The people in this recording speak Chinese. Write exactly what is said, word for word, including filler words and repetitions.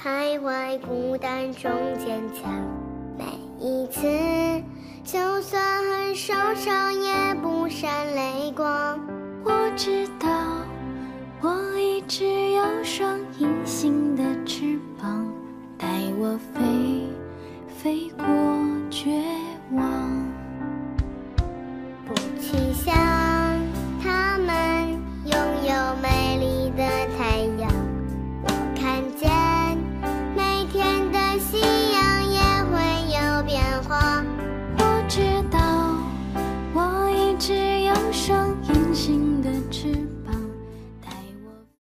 徘徊孤单中坚强。每一次，就算很受伤，也不闪泪光。 我知道，我一直有双隐形的翅膀，带我飞，飞过